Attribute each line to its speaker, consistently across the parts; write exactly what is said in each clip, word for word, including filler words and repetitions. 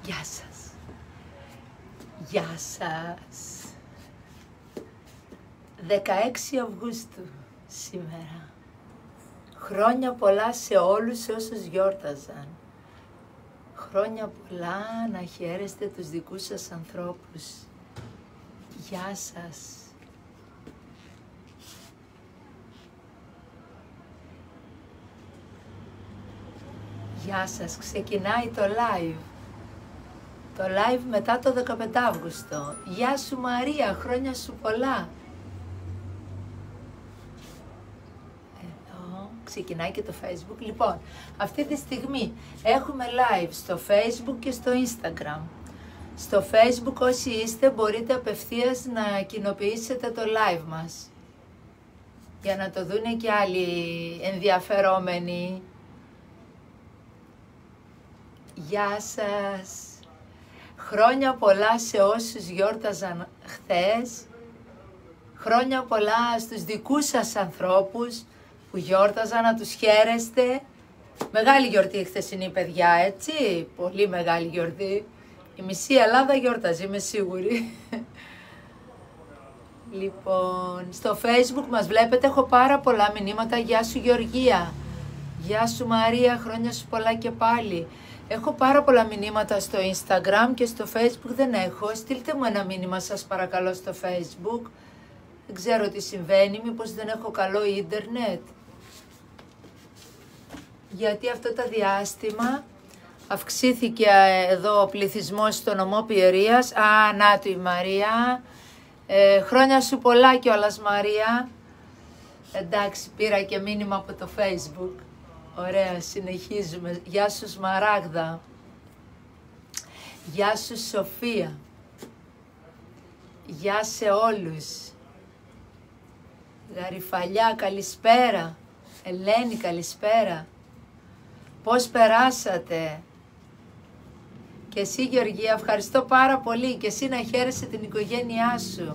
Speaker 1: Γεια σας. Γεια σας. δεκαέξι Αυγούστου σήμερα. Χρόνια πολλά σε όλους όσους γιόρταζαν. Χρόνια πολλά να χαίρεστε τους δικούς σας ανθρώπους. Γεια σας. Γεια σας. Ξεκινάει το live. Το live μετά το δεκαπέντε Αύγουστο. Γεια σου Μαρία, χρόνια σου πολλά. Εδώ ξεκινάει και το Facebook. Λοιπόν, αυτή τη στιγμή έχουμε live στο Facebook και στο Instagram. Στο Facebook όσοι είστε μπορείτε απευθείας να κοινοποιήσετε το live μας. Για να το δούνε και άλλοι ενδιαφερόμενοι. Γεια σας. Χρόνια πολλά σε όσους γιόρταζαν χθες. Χρόνια πολλά στους δικούς σας ανθρώπους που γιόρταζαν, να τους χαίρεστε. Μεγάλη γιορτή χθεσινή παιδιά, έτσι. Πολύ μεγάλη γιορτή. Η μισή Ελλάδα γιόρταζε, είμαι σίγουρη. Λοιπόν, στο Facebook μας βλέπετε, έχω πάρα πολλά μηνύματα. Γεια σου Γεωργία. Γεια σου Μαρία, χρόνια σου πολλά και πάλι. Έχω πάρα πολλά μηνύματα στο Instagram και στο Facebook δεν έχω. Στείλτε μου ένα μήνυμα σας παρακαλώ στο Facebook. Δεν ξέρω τι συμβαίνει, μήπως δεν έχω καλό ίντερνετ. Γιατί αυτό το διάστημα αυξήθηκε εδώ ο πληθυσμός στο νομό Πιερίας. Α, να του η Μαρία. Ε, χρόνια σου πολλά κιόλας Μαρία. Εντάξει, πήρα και μήνυμα από το Facebook. Ωραία, συνεχίζουμε. Γεια σου Σμαράγδα. Γεια σου Σοφία. Γεια σε όλους. Γαριφαλιά, καλησπέρα. Ελένη, καλησπέρα. Πώς περάσατε? Και εσύ Γεωργία, ευχαριστώ πάρα πολύ. Και εσύ να χαίρεσαι την οικογένειά σου.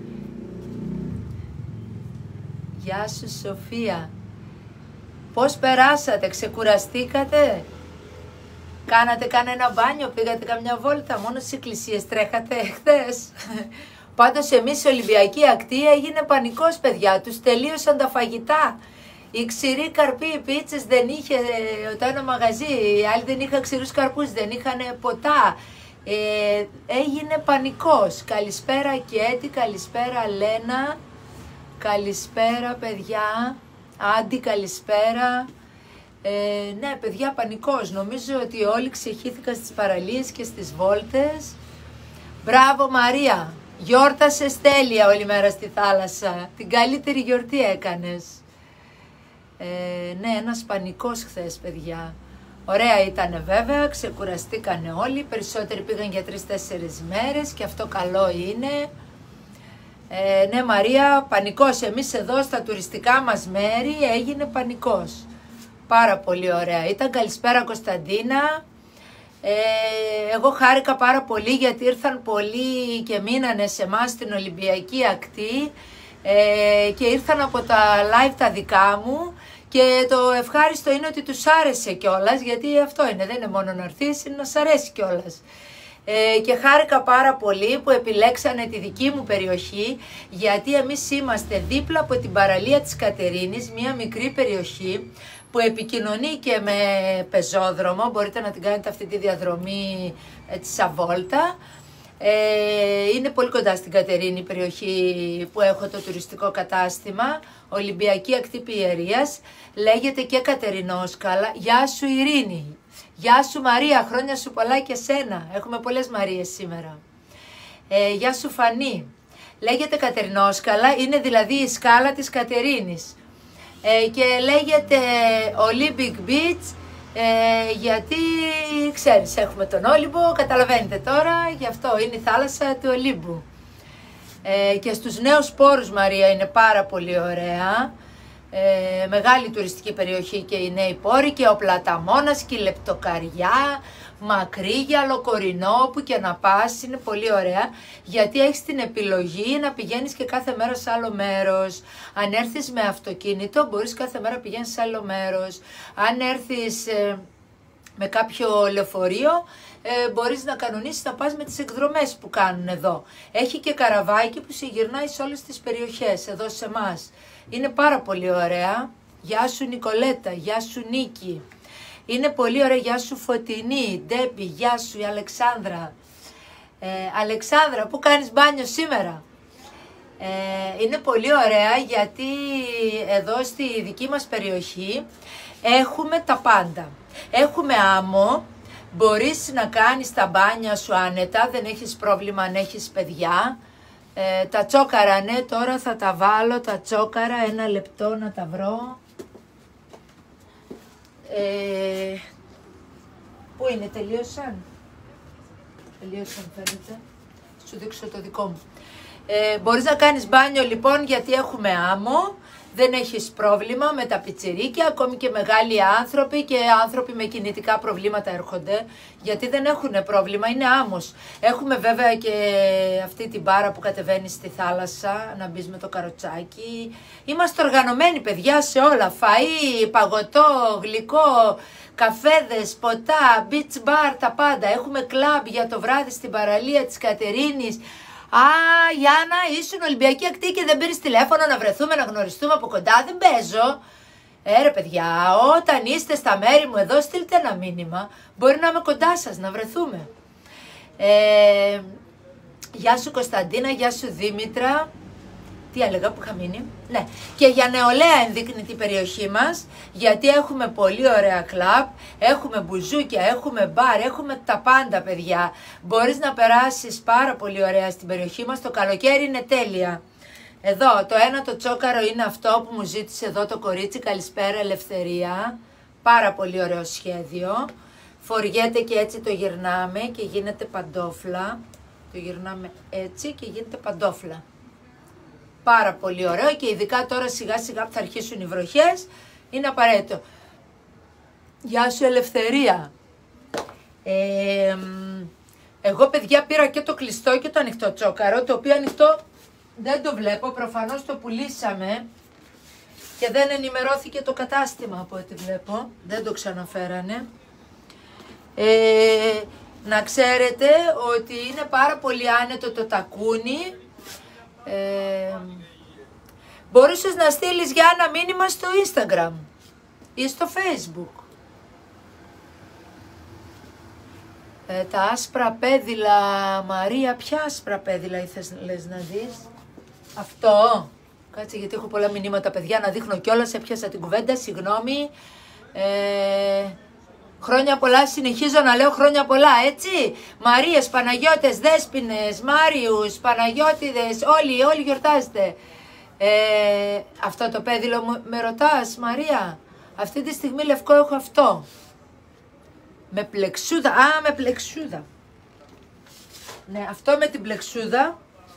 Speaker 1: Γεια σου Σοφία. Πώς περάσατε, ξεκουραστήκατε, κάνατε κανένα μπάνιο, πήγατε καμιά βόλτα, μόνο στις εκκλησίες τρέχατε χθες. Πάντως εμείς Ολυμπιακή Ακτή έγινε πανικός παιδιά, τους τελείωσαν τα φαγητά. Οι ξηροί καρποί, οι πίτσες δεν είχε το ένα μαγαζί, οι άλλοι δεν είχαν ξηρούς καρπούς, δεν είχαν ποτά. Ε, έγινε πανικός. Καλησπέρα Κέτη, καλησπέρα Λένα, καλησπέρα παιδιά. Άντι, καλησπέρα. Ε, ναι, παιδιά, πανικός. Νομίζω ότι όλοι ξεχύθηκαν στις παραλίες και στις βόλτες. Μπράβο, Μαρία. Γιόρτασες τέλεια όλη μέρα στη θάλασσα. Την καλύτερη γιορτή έκανες. Ε, ναι, ένας πανικός χθες, παιδιά. Ωραία ήτανε βέβαια, ξεκουραστήκανε όλοι. Περισσότεροι πήγαν για τρεις-τέσσερις μέρες και αυτό καλό είναι. Ε, ναι Μαρία, πανικός. Εμείς εδώ στα τουριστικά μας μέρη έγινε πανικός. Πάρα πολύ ωραία. Ήταν καλησπέρα Κωνσταντίνα. Ε, εγώ χάρηκα πάρα πολύ γιατί ήρθαν πολλοί και μείνανε σε εμάς στην Ολυμπιακή Ακτή ε, και ήρθαν από τα live τα δικά μου και το ευχάριστο είναι ότι τους άρεσε κιόλας, γιατί αυτό είναι, δεν είναι μόνο να έρθεις, είναι να σ' αρέσει κιόλας. Ε, και χάρηκα πάρα πολύ που επιλέξανε τη δική μου περιοχή, γιατί εμείς είμαστε δίπλα από την παραλία της Κατερίνης, μια μικρή περιοχή που επικοινωνεί και με πεζόδρομο, μπορείτε να την κάνετε αυτή τη διαδρομή έτσι σαν βόλτα. Ε, είναι πολύ κοντά στην Κατερίνη η περιοχή που έχω το τουριστικό κατάστημα, Ολυμπιακή Ακτή Πιερίας, λέγεται και Κατερινόσκαλα. Γεια σου Ειρήνη. Γεια σου Μαρία, χρόνια σου πολλά και σένα. Έχουμε πολλές Μαρίες σήμερα. Ε, γεια σου Φανή. Λέγεται Κατερινόσκαλα, είναι δηλαδή η σκάλα της Κατερίνης. Ε, και λέγεται Olympic Beach, ε, γιατί ξέρεις έχουμε τον Όλυμπο, καταλαβαίνετε τώρα, γι' αυτό είναι η θάλασσα του Ολύμπου. Ε, και στους νέους πόρους Μαρία είναι πάρα πολύ ωραία. Ε, μεγάλη τουριστική περιοχή και οι νέοι πόροι και ο Πλαταμόνας και η Λεπτοκαριά, Μακρύγιαλο, Κορινό, που και να πας είναι πολύ ωραία, γιατί έχεις την επιλογή να πηγαίνεις και κάθε μέρα σε άλλο μέρος. Αν έρθεις με αυτοκίνητο μπορείς κάθε μέρα πηγαίνεις σε άλλο μέρος. Αν έρθεις ε, με κάποιο λεωφορείο ε, μπορείς να κανονίσεις να πας με τις εκδρομές που κάνουν εδώ. Έχει και καραβάκι που σε γυρνάει σε όλες τις περιοχές, εδώ σε εμάς. Είναι πάρα πολύ ωραία. Γεια σου Νικολέτα, γεια σου Νίκη. Είναι πολύ ωραία, γεια σου Φωτεινή, Ντέπη, γεια σου η Αλεξάνδρα. Ε, Αλεξάνδρα, πού κάνεις μπάνιο σήμερα? Ε, είναι πολύ ωραία γιατί εδώ στη δική μας περιοχή έχουμε τα πάντα. Έχουμε άμμο, μπορείς να κάνεις τα μπάνια σου άνετα, δεν έχεις πρόβλημα αν έχεις παιδιά. Ε, τα τσόκαρα, ναι, τώρα θα τα βάλω, τα τσόκαρα, ένα λεπτό να τα βρω. Ε, πού είναι, τελείωσαν? Τελείωσαν φαίνεται. Σου δείξω το δικό μου. Ε, μπορείς να κάνεις μπάνιο λοιπόν γιατί έχουμε άμμο, δεν έχεις πρόβλημα με τα πιτσιρίκια, ακόμη και μεγάλοι άνθρωποι και άνθρωποι με κινητικά προβλήματα έρχονται, γιατί δεν έχουν πρόβλημα, είναι άμμος. Έχουμε βέβαια και αυτή την μπάρα που κατεβαίνει στη θάλασσα, να μπεις με το καροτσάκι. Είμαστε οργανωμένοι παιδιά σε όλα, φαΐ, παγωτό, γλυκό, καφέδες, ποτά, beach bar, τα πάντα. Έχουμε κλαμπ για το βράδυ στην παραλία της Κατερίνης. Α, Γιάννα, ήσουν Ολυμπιακή ακτή και δεν πήρες τηλέφωνο να βρεθούμε, να γνωριστούμε από κοντά. Δεν παίζω. Ε, ρε παιδιά, όταν είστε στα μέρη μου εδώ, στείλτε ένα μήνυμα. Μπορεί να είμαι κοντά σας, να βρεθούμε. Ε, γεια σου Κωνσταντίνα, γεια σου Δήμητρα. Τι έλεγα που είχα μείνει? Ναι, και για νεολαία ενδείκνει την περιοχή μας, γιατί έχουμε πολύ ωραία κλαμπ, έχουμε μπουζούκια, έχουμε μπαρ, έχουμε τα πάντα παιδιά. Μπορείς να περάσεις πάρα πολύ ωραία στην περιοχή μας, το καλοκαίρι είναι τέλεια. Εδώ, το ένα το τσόκαρο είναι αυτό που μου ζήτησε εδώ το κορίτσι, καλησπέρα Ελευθερία. Πάρα πολύ ωραίο σχέδιο. Φοριέται και έτσι το γυρνάμε και γίνεται παντόφλα. Το γυρνάμε έτσι και γίνεται παντόφλα. Πάρα πολύ ωραίο και ειδικά τώρα σιγά σιγά που θα αρχίσουν οι βροχές είναι απαραίτητο. Γεια σου Ελευθερία. Ε, εγώ παιδιά πήρα και το κλειστό και το ανοιχτό τσόκαρο, το οποίο ανοιχτό δεν το βλέπω, προφανώς το πουλήσαμε και δεν ενημερώθηκε το κατάστημα από ό,τι βλέπω, δεν το ξαναφέρανε. Ε, να ξέρετε ότι είναι πάρα πολύ άνετο το τακούνι. Ε, μπορούσες να στείλεις για ένα μήνυμα στο Instagram ή στο Facebook. Ε, τα άσπρα πέδιλα, Μαρία, ποια άσπρα πέδιλα ήθελες λες να δεις? Αυτό. Κάτσε γιατί έχω πολλά μηνύματα παιδιά να δείχνω κιόλας, έπιασα την κουβέντα, συγγνώμη. Ε, Χρόνια πολλά, συνεχίζω να λέω χρόνια πολλά, έτσι. Μαρίες, Παναγιώτες, Δέσποινες, Μάριους, Παναγιώτιδες, όλοι, όλοι γιορτάζετε. Ε, αυτό το πέδιλο μου, με ρωτάς, Μαρία? Αυτή τη στιγμή λευκό έχω αυτό. Με πλεξούδα, α, με πλεξούδα. Ναι, αυτό με την πλεξούδα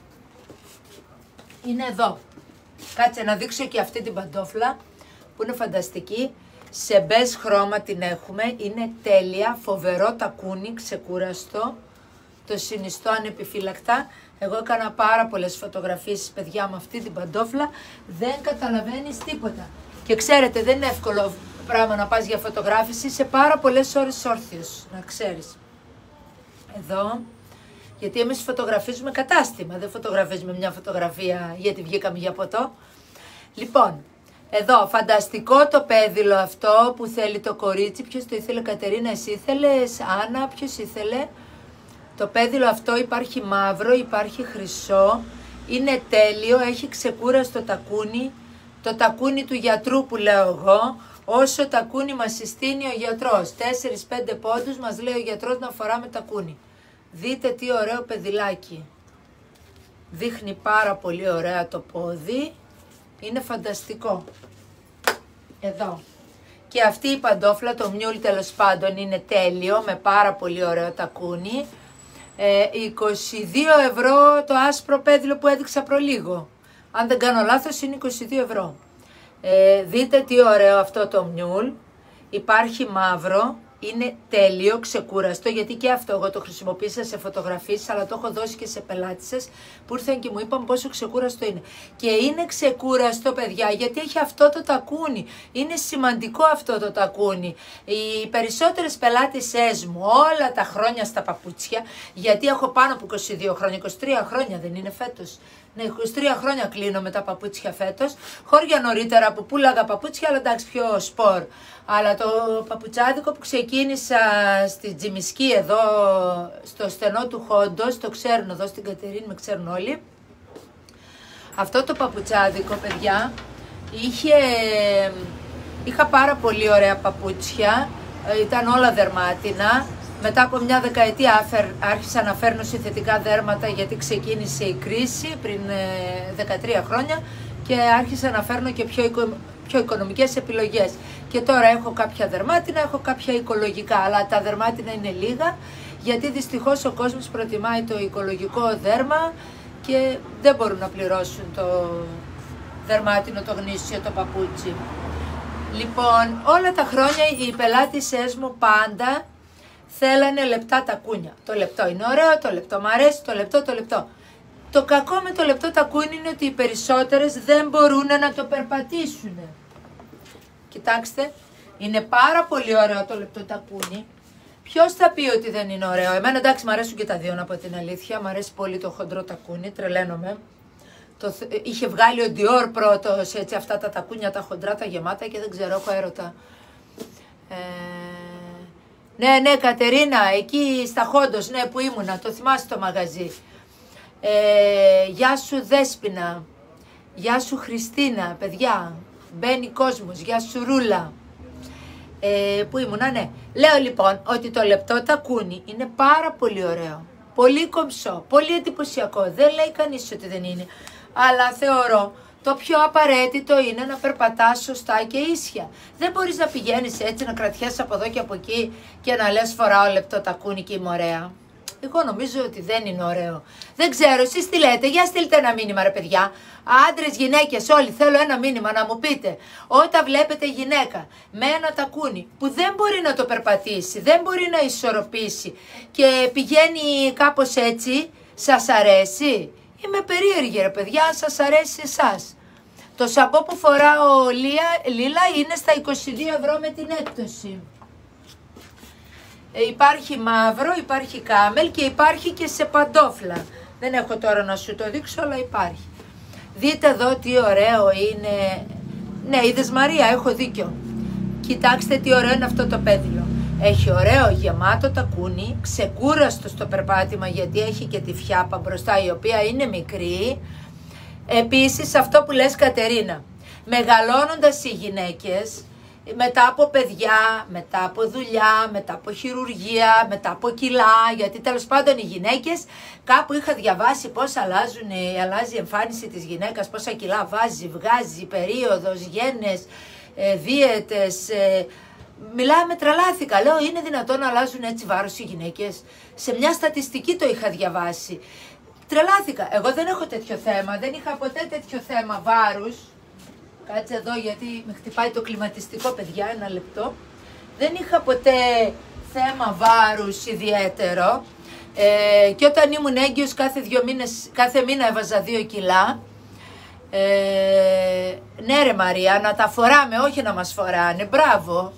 Speaker 1: είναι εδώ. Κάτσε να δείξω και αυτή την παντόφλα που είναι φανταστική. Σε μπέζ χρώμα την έχουμε, είναι τέλεια, φοβερό τακούνι, ξεκούραστο, το συνιστώ ανεπιφύλακτα. Εγώ έκανα πάρα πολλές φωτογραφίες παιδιά με αυτή την παντόφλα, δεν καταλαβαίνεις τίποτα. Και ξέρετε δεν είναι εύκολο πράγμα να πας για φωτογράφηση, σε πάρα πολλές ώρες όρθιος, να ξέρεις. Εδώ, γιατί εμείς φωτογραφίζουμε κατάστημα, δεν φωτογραφίζουμε μια φωτογραφία γιατί βγήκαμε για ποτό. Λοιπόν, εδώ, φανταστικό το πέδιλο αυτό που θέλει το κορίτσι. Ποιος το ήθελε, Κατερίνα, εσύ ήθελες, Άννα, ποιος ήθελε? Το πέδιλο αυτό υπάρχει μαύρο, υπάρχει χρυσό, είναι τέλειο, έχει ξεκούραστο τακούνι, το τακούνι του γιατρού που λέω εγώ, όσο τακούνι μας συστήνει ο γιατρός. τέσσερις πέντε πόντους μας λέει ο γιατρός να φοράμε τακούνι. Δείτε τι ωραίο πεδιλάκι. Δείχνει πάρα πολύ ωραία το πόδι. Είναι φανταστικό. Εδώ. Και αυτή η παντόφλα, το μιούλ τέλος πάντων, είναι τέλειο, με πάρα πολύ ωραίο τακούνι. Ε, είκοσι δύο ευρώ το άσπρο πέδιλο που έδειξα προλίγο. Αν δεν κάνω λάθος είναι είκοσι δύο ευρώ. Ε, δείτε τι ωραίο αυτό το μιούλ. Υπάρχει μαύρο, είναι τέλειο, ξεκούραστο, γιατί και αυτό εγώ το χρησιμοποίησα σε φωτογραφίες, αλλά το έχω δώσει και σε πελάτησες που ήρθαν και μου είπαν πόσο ξεκούραστο είναι. Και είναι ξεκούραστο, παιδιά, γιατί έχει αυτό το τακούνι. Είναι σημαντικό αυτό το τακούνι. Οι περισσότερες πελάτησές μου όλα τα χρόνια στα παπούτσια, γιατί έχω πάνω από είκοσι δύο χρόνια, είκοσι τρία χρόνια δεν είναι φέτος. Ναι, είκοσι τρία χρόνια κλείνω με τα παπούτσια φέτος. Χώρια νωρίτερα που πουλάγα παπούτσια, αλλά εντάξει πιο σπορ. Αλλά το παπουτσάδικο που ξεκίνησα στη Τζιμισκή εδώ, στο στενό του Χόντος, το ξέρουν εδώ στην Κατερίνη, με ξέρουν όλοι. Αυτό το παπουτσάδικο, παιδιά, είχε, είχα πάρα πολύ ωραία παπούτσια, ήταν όλα δερμάτινα. Μετά από μια δεκαετία άρχισα να φέρνω συνθετικά δέρματα γιατί ξεκίνησε η κρίση πριν δεκατρία χρόνια και άρχισα να φέρνω και πιο, οικο, πιο οικονομικές επιλογές. Και τώρα έχω κάποια δερμάτινα, έχω κάποια οικολογικά, αλλά τα δερμάτινα είναι λίγα γιατί δυστυχώς ο κόσμος προτιμάει το οικολογικό δέρμα και δεν μπορούν να πληρώσουν το δερμάτινο, το γνήσιο, το παπούτσι. Λοιπόν, όλα τα χρόνια οι πελάτησές μου πάντα θέλανε λεπτά τακούνια. Το λεπτό είναι ωραίο, το λεπτό μου αρέσει, το λεπτό, το λεπτό. Το κακό με το λεπτό τακούνι είναι ότι οι περισσότερες δεν μπορούν να το περπατήσουν. Κοιτάξτε, είναι πάρα πολύ ωραίο το λεπτό τακούνι. Ποιος θα πει ότι δεν είναι ωραίο? Εμένα εντάξει, μου αρέσουν και τα δύο, να πω την αλήθεια. Μου αρέσει πολύ το χοντρό τακούνι, τρελαίνομαι. Το, είχε βγάλει ο Dior πρώτος έτσι, αυτά τα τακούνια, τα χοντρά, τα γεμάτα και δεν ξέρω, έχω έρωτα. Ε, ναι, ναι, Κατερίνα, εκεί στα Χόντος, ναι, που ήμουνα, το θυμάσαι το μαγαζί. Ε, γεια σου Δέσποινα, γεια σου Χριστίνα, παιδιά, μπαίνει κόσμος, γεια σου Ρούλα. Ε, που ήμουνα, ναι. Λέω λοιπόν ότι το λεπτό τακούνι είναι πάρα πολύ ωραίο, πολύ κομψό, πολύ εντυπωσιακό, δεν λέει κανείς ότι δεν είναι. Αλλά θεωρώ το πιο απαραίτητο είναι να περπατάς σωστά και ίσια. Δεν μπορείς να πηγαίνεις έτσι, να κρατιέσαι από εδώ και από εκεί και να λες φοράω λεπτό τακούνι και είμαι ωραία. Εγώ νομίζω ότι δεν είναι ωραίο. Δεν ξέρω, εσείς τι λέτε, για στείλτε ένα μήνυμα ρε παιδιά. Άντρες, γυναίκες, όλοι θέλω ένα μήνυμα να μου πείτε. Όταν βλέπετε γυναίκα με ένα τακούνι που δεν μπορεί να το περπατήσει, δεν μπορεί να ισορροπήσει και πηγαίνει κάπως έτσι, σας αρέσει? Είμαι περίεργη ρε παιδιά, αν σας αρέσει εσάς. Το σαμπό που φοράω λίλα είναι στα είκοσι δύο ευρώ με την έκπτωση. Ε, υπάρχει μαύρο, υπάρχει κάμελ και υπάρχει και σε παντόφλα. Δεν έχω τώρα να σου το δείξω, αλλά υπάρχει. Δείτε εδώ τι ωραίο είναι. Ναι, είδες Μαρία, έχω δίκιο. Κοιτάξτε τι ωραίο είναι αυτό το πέδιλο. Έχει ωραίο γεμάτο τακούνι, ξεκούραστο στο περπάτημα γιατί έχει και τη φιάπα μπροστά η οποία είναι μικρή. Επίσης αυτό που λες Κατερίνα, μεγαλώνοντας οι γυναίκες, μετά από παιδιά, μετά από δουλειά, μετά από χειρουργία, μετά από κιλά, γιατί τέλος πάντων οι γυναίκες, κάπου είχα διαβάσει πώς αλλάζουν, αλλάζει η εμφάνιση της γυναίκας, πόσα κιλά βάζει, βγάζει, περίοδος, γένες, ε, δίαιτες, ε, μιλάμε, τρελάθηκα, λέω είναι δυνατόν να αλλάζουν έτσι βάρος οι γυναίκες? Σε μια στατιστική το είχα διαβάσει. Τρελάθηκα, εγώ δεν έχω τέτοιο θέμα, δεν είχα ποτέ τέτοιο θέμα βάρους. Κάτσε εδώ γιατί με χτυπάει το κλιματιστικό παιδιά, ένα λεπτό. Δεν είχα ποτέ θέμα βάρους ιδιαίτερο. Ε, και όταν ήμουν έγκυος κάθε, δύο μήνες, κάθε μήνα έβαζα δύο κιλά. Ε, ναι ρε Μαρία, να τα φοράμε, όχι να μας φοράνε, μπράβο.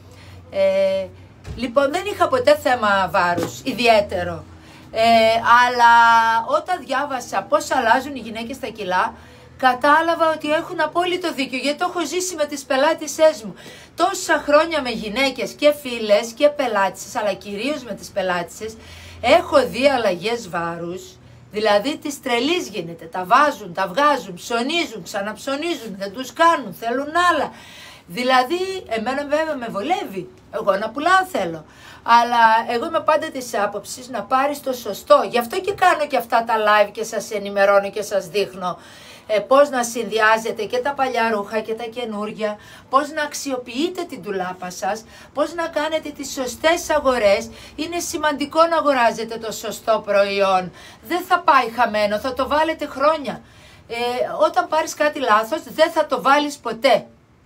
Speaker 1: Ε, λοιπόν δεν είχα ποτέ θέμα βάρους ιδιαίτερο. Ε, αλλά όταν διάβασα πώς αλλάζουν οι γυναίκες τα κιλά, κατάλαβα ότι έχουν απόλυτο δίκιο, γιατί το έχω ζήσει με τις πελάτησές μου. Τόσα χρόνια με γυναίκες και φίλες και πελάτησες, αλλά κυρίως με τις πελάτησες, έχω δει αλλαγές βάρους, δηλαδή της τρελής γίνεται. Τα βάζουν, τα βγάζουν, ψωνίζουν, ξαναψωνίζουν, δεν τους κάνουν, θέλουν άλλα. Δηλαδή, εμένα βέβαια με βολεύει, εγώ να πουλάω θέλω. Αλλά εγώ είμαι πάντα της άποψης να πάρεις το σωστό. Γι' αυτό και κάνω και αυτά τα live και σας ενημερώνω και σας δείχνω. Ε, πώς να συνδυάζετε και τα παλιά ρούχα και τα καινούργια, πώς να αξιοποιείτε την ντουλάπα σας, πώς να κάνετε τις σωστές αγορές. Είναι σημαντικό να αγοράζετε το σωστό προϊόν. Δεν θα πάει χαμένο, θα το βάλετε χρόνια. Ε, όταν πάρεις κάτι λάθος δεν θα το βάλεις ποτέ.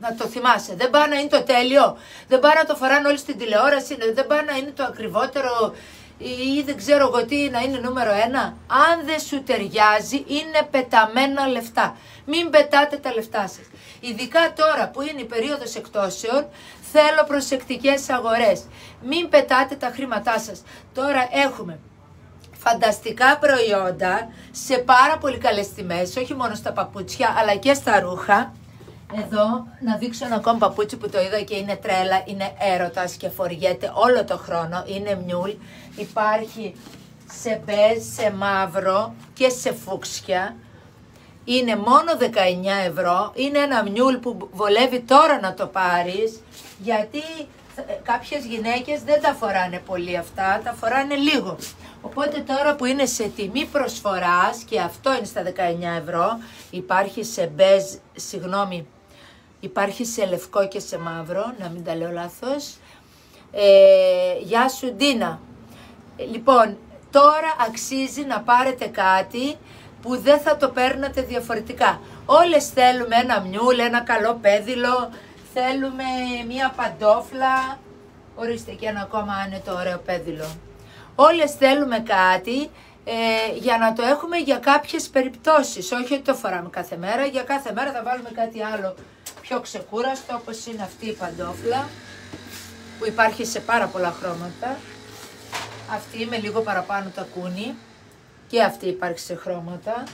Speaker 1: Να το θυμάσαι. Δεν πάει να είναι το τέλειο. Δεν πάει να το φοράνε όλοι στην τηλεόραση. Δεν πάει να είναι το ακριβότερο ή δεν ξέρω εγώ τι, να είναι νούμερο ένα. Αν δεν σου ταιριάζει, είναι πεταμένα λεφτά. Μην πετάτε τα λεφτά σας. Ειδικά τώρα που είναι η περίοδος εκτόσεων, θέλω προσεκτικές αγορές. Μην πετάτε τα χρήματά σας. Τώρα έχουμε φανταστικά προϊόντα σε πάρα πολύ καλές τιμές, όχι μόνο στα παπούτσια αλλά και στα ρούχα. Εδώ να δείξω ένα ακόμα παπούτσι που το είδα και είναι τρέλα, είναι έρωτας και φοριέται όλο το χρόνο, είναι μιούλ. Υπάρχει σε μπέζ, σε μαύρο και σε φούξια. Είναι μόνο δεκαεννιά ευρώ, είναι ένα μιούλ που βολεύει τώρα να το πάρεις, γιατί κάποιες γυναίκες δεν τα φοράνε πολύ αυτά, τα φοράνε λίγο. Οπότε τώρα που είναι σε τιμή προσφοράς και αυτό είναι στα δεκαεννιά ευρώ, υπάρχει σε μπέζ, συγγνώμη, υπάρχει σε λευκό και σε μαύρο, να μην τα λέω λάθος. Ε, γεια σου Ντίνα. Λοιπόν, τώρα αξίζει να πάρετε κάτι που δεν θα το παίρνατε διαφορετικά. Όλες θέλουμε ένα μιούλ, ένα καλό πέδιλο, θέλουμε μία παντόφλα, ορίστε και ένα ακόμα άνετο ωραίο πέδιλο. Όλες θέλουμε κάτι ε, για να το έχουμε για κάποιες περιπτώσεις, όχι ότι το φοράμε κάθε μέρα, για κάθε μέρα θα βάλουμε κάτι άλλο πιο ξεκούραστο, όπως είναι αυτή η παντόφλα, που υπάρχει σε πάρα πολλά χρώματα. Αυτή με λίγο παραπάνω τακούνι και αυτή υπάρχει σε χρώματα.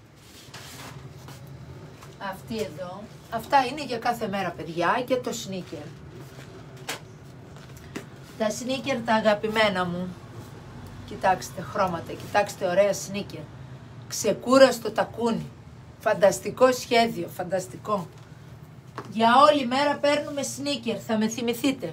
Speaker 1: Αυτή εδώ. Αυτά είναι για κάθε μέρα παιδιά και το σνίκερ. Τα σνίκερ τα αγαπημένα μου. Κοιτάξτε χρώματα, κοιτάξτε ωραία σνίκερ. Ξεκούραστο τακούνι. Φανταστικό σχέδιο, φανταστικό. Για όλη μέρα παίρνουμε σνίκερ, θα με θυμηθείτε.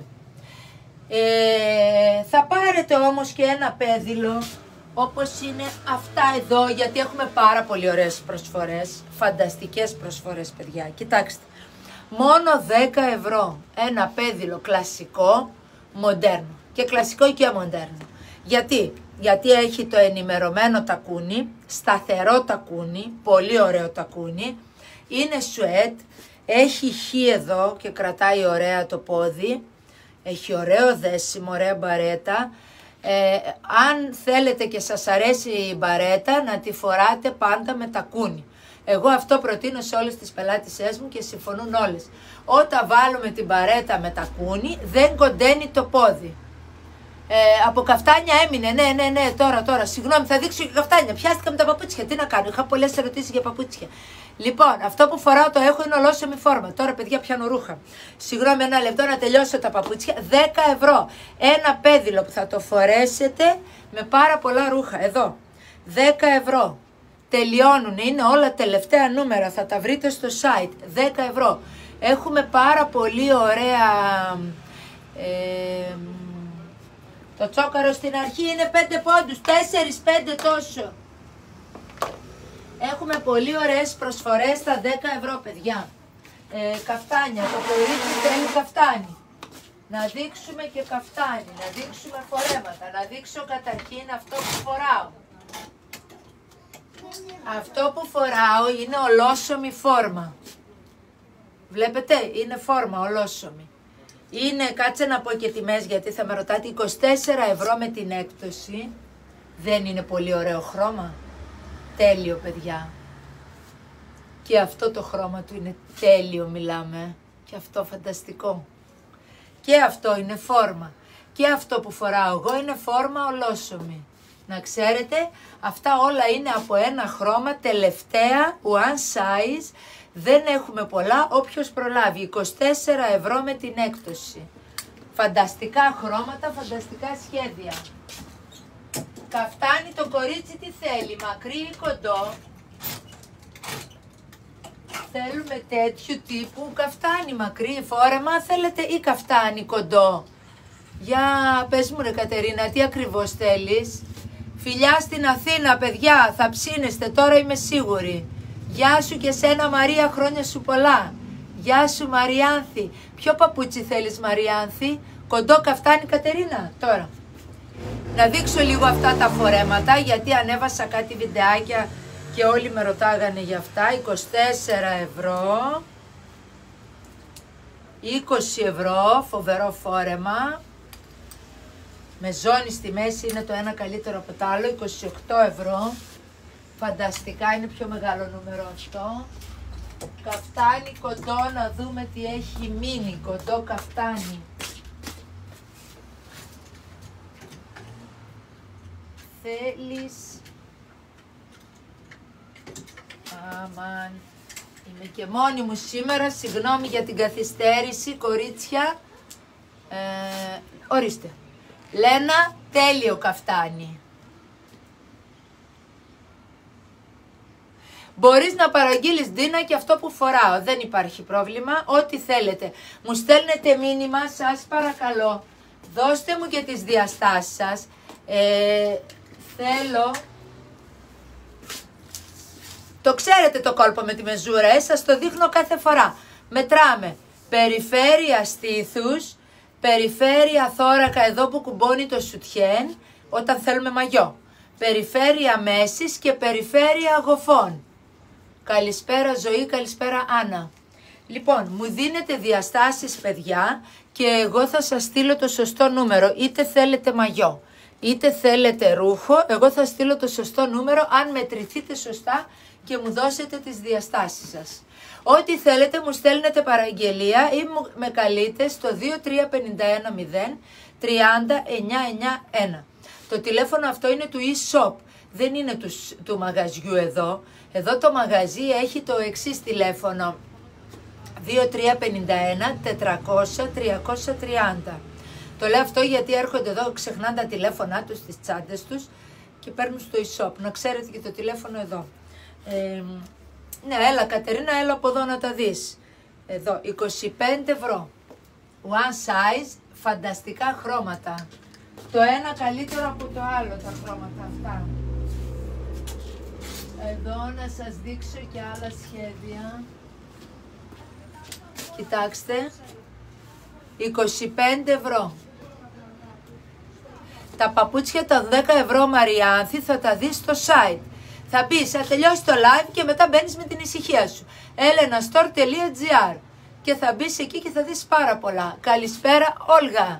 Speaker 1: Ε, θα πάρετε όμως και ένα πέδιλο όπως είναι αυτά εδώ, γιατί έχουμε πάρα πολύ ωραίες προσφορές, φανταστικές προσφορές παιδιά. Κοιτάξτε, μόνο δέκα ευρώ ένα πέδιλο κλασικό, μοντέρνο, και κλασικό και μοντέρνο. Γιατί, γιατί έχει το ενημερωμένο τακούνι, σταθερό τακούνι, πολύ ωραίο τακούνι, είναι σουέτ, έχει χ εδώ και κρατάει ωραία το πόδι, έχει ωραίο δέσιμο, ωραία μπαρέτα. Ε, αν θέλετε και σας αρέσει η μπαρέτα, να τη φοράτε πάντα με τακούνι. Εγώ αυτό προτείνω σε όλες τις πελάτησές μου και συμφωνούν όλες. Όταν βάλουμε την μπαρέτα με τακούνι, δεν κοντένει το πόδι. Ε, από καφτάνια έμεινε, ναι, ναι, ναι, τώρα, τώρα, συγγνώμη, θα δείξω και καφτάνια. Πιάστηκα με τα παπούτσια, τι να κάνω, είχα πολλές ερωτήσεις για παπούτσια. Λοιπόν, αυτό που φοράω το έχω είναι ολόσωμη φόρμα. Τώρα, παιδιά, πιάνω ρούχα. Συγγνώμη, ένα λεπτό να τελειώσω τα παπούτσια. δέκα ευρώ. Ένα πέδιλο που θα το φορέσετε με πάρα πολλά ρούχα. Εδώ. δέκα ευρώ. Τελειώνουν. Είναι όλα τελευταία νούμερα. Θα τα βρείτε στο site. δέκα ευρώ. Έχουμε πάρα πολύ ωραία. Ε, το τσόκαρο στην αρχή είναι πέντε πόντους. τέσσερα πέντε τόσο. Έχουμε πολύ ωραίες προσφορές στα δέκα ευρώ, παιδιά. Ε, καφτάνια, το κορίτσι θέλει καφτάνι. Να δείξουμε και καφτάνι, να δείξουμε φορέματα, να δείξω καταρχήν αυτό που φοράω. Αυτό που φοράω είναι ολόσωμη φόρμα. Βλέπετε, είναι φόρμα ολόσωμη. Είναι, κάτσε να πω και τιμές γιατί θα με ρωτάτε, είκοσι τέσσερα ευρώ με την έκπτωση. Δεν είναι πολύ ωραίο χρώμα? Τέλειο, παιδιά. Και αυτό το χρώμα του είναι τέλειο, μιλάμε. Και αυτό φανταστικό. Και αυτό είναι φόρμα. Και αυτό που φοράω εγώ είναι φόρμα ολόσωμη. Να ξέρετε, αυτά όλα είναι από ένα χρώμα, τελευταία, one size. Δεν έχουμε πολλά, όποιος προλάβει. είκοσι τέσσερα ευρώ με την έκπτωση. Φανταστικά χρώματα, φανταστικά σχέδια. Καφτάνι το κορίτσι τι θέλει, μακρύ ή κοντό? Θέλουμε τέτοιου τύπου καφτάνι, μακρύ φόρεμα θέλετε ή καφτάνι κοντό? Για πες μου ρε Κατερίνα, τι ακριβώς θέλεις? Φιλιά στην Αθήνα παιδιά, θα ψήνεστε τώρα είμαι σίγουρη. Γεια σου και σένα Μαρία, χρόνια σου πολλά. Γεια σου Μαριάνθη. Ποιο παπούτσι θέλεις Μαριάνθη? Κοντό καφτάνι Κατερίνα? Τώρα. Να δείξω λίγο αυτά τα φορέματα γιατί ανέβασα κάτι βιντεάκια και όλοι με ρωτάγανε για αυτά. είκοσι τέσσερα ευρώ. είκοσι ευρώ, φοβερό φόρεμα. Με ζώνη στη μέση, είναι το ένα καλύτερο από το άλλο, είκοσι οκτώ ευρώ. Φανταστικά, είναι πιο μεγάλο νούμερο αυτό. Καφτάνι κοντό, να δούμε τι έχει μείνει. Κοντό καφτάνι. Θέλεις... Αμάν. Είμαι και μόνη μου σήμερα, συγγνώμη για την καθυστέρηση, κορίτσια. Ε, ορίστε. Λένα, τέλειο καφτάνι. Μπορείς να παραγγείλεις, Ντίνα, και αυτό που φοράω, δεν υπάρχει πρόβλημα, ό,τι θέλετε. Μου στέλνετε μήνυμα, σας παρακαλώ, δώστε μου και τις διαστάσεις σας. Ε, θέλω... Το ξέρετε το κόλπο με τη μεζούρα, ε, σας το δείχνω κάθε φορά. Μετράμε περιφέρεια στήθους, περιφέρεια θώρακα εδώ που κουμπώνει το σουτιέν, όταν θέλουμε μαγιό. Περιφέρεια μέσης και περιφέρεια αγωφών. Καλησπέρα Ζωή, καλησπέρα Άννα. Λοιπόν, μου δίνετε διαστάσεις παιδιά και εγώ θα σας στείλω το σωστό νούμερο. Είτε θέλετε μαγιό, είτε θέλετε ρούχο, εγώ θα στείλω το σωστό νούμερο αν μετρηθείτε σωστά και μου δώσετε τις διαστάσεις σας. Ό,τι θέλετε μου στέλνετε παραγγελία ή μου με καλείτε στο δύο τρία πέντε ένα μηδέν τρία μηδέν εννιά εννιά ένα. Το τηλέφωνο αυτό είναι του e-shop, δεν είναι του, του μαγαζιού εδώ. Εδώ το μαγαζί έχει το εξής τηλέφωνο, δύο τρία πέντε ένα τετρακόσια τριακόσια τριάντα. Το λέω αυτό γιατί έρχονται εδώ, ξεχνάνε τα τηλέφωνά τους στις τσάντες τους και παίρνουν στο e-shop. Να ξέρετε και το τηλέφωνο εδώ. Ε, ναι, έλα Κατερίνα, έλα από εδώ να τα δεις. Εδώ, είκοσι πέντε ευρώ. One size, φανταστικά χρώματα. Το ένα καλύτερο από το άλλο τα χρώματα αυτά. Εδώ να σας δείξω και άλλα σχέδια. Κοιτάξτε. είκοσι πέντε ευρώ. Τα παπούτσια τα δέκα ευρώ Μαριάνθη θα τα δεις στο site. Θα πεις, θα τελειώσει το live και μετά μπαίνεις με την ησυχία σου. ellenastore τελεία gr και θα μπεις εκεί και θα δεις πάρα πολλά. Καλησπέρα Όλγα.